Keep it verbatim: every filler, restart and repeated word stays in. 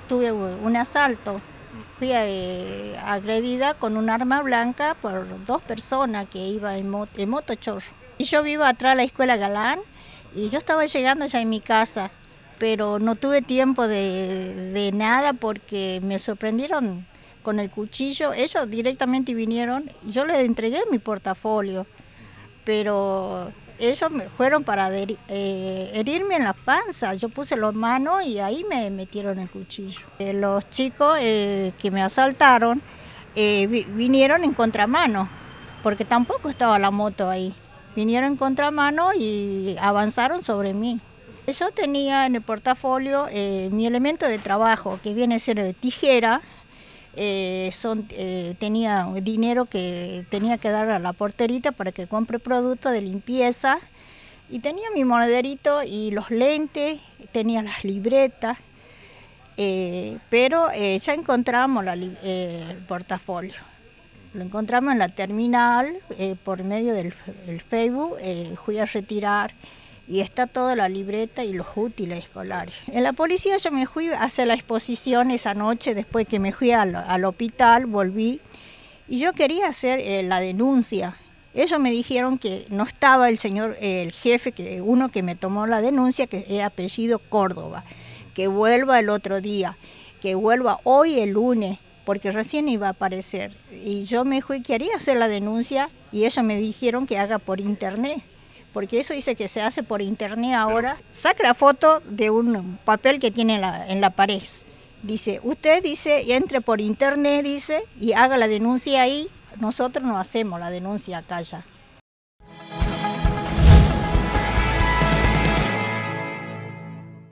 tuve un asalto. Fui eh, agredida con un arma blanca por dos personas que iban en, mot en motochorro. Y yo vivo atrás de la escuela Galán y yo estaba llegando ya en mi casa, pero no tuve tiempo de, de nada porque me sorprendieron con el cuchillo. Ellos directamente vinieron, yo les entregué mi portafolio, pero ellos me fueron para eh, herirme en la panza. Yo puse las manos y ahí me metieron el cuchillo. Eh, los chicos eh, que me asaltaron eh, vi vinieron en contramano, porque tampoco estaba la moto ahí. Vinieron en contramano y avanzaron sobre mí. Yo tenía en el portafolio eh, mi elemento de trabajo, que viene a ser tijera. Eh, son, eh, tenía dinero que tenía que dar a la porterita para que compre productos de limpieza, y tenía mi monederito y los lentes, tenía las libretas, eh, pero eh, ya encontramos la, eh, el portafolio. Lo encontramos en la terminal, eh, por medio del el Facebook, eh, fui a retirar y está toda la libreta y los útiles escolares. En la policía yo me fui a hacer la exposición esa noche, después que me fui al, al hospital, volví, y yo quería hacer eh, la denuncia. Ellos me dijeron que no estaba el señor, eh, el jefe, que uno que me tomó la denuncia, que es apellido Córdoba, que vuelva el otro día, que vuelva hoy el lunes, porque recién iba a aparecer. Y yo me fui, quería hacer la denuncia, y ellos me dijeron que haga por internet, porque eso dice que se hace por internet ahora. Saca la foto de un papel que tiene en la, en la pared. Dice, usted dice, entre por internet, dice, y haga la denuncia ahí. Nosotros no hacemos la denuncia acá ya.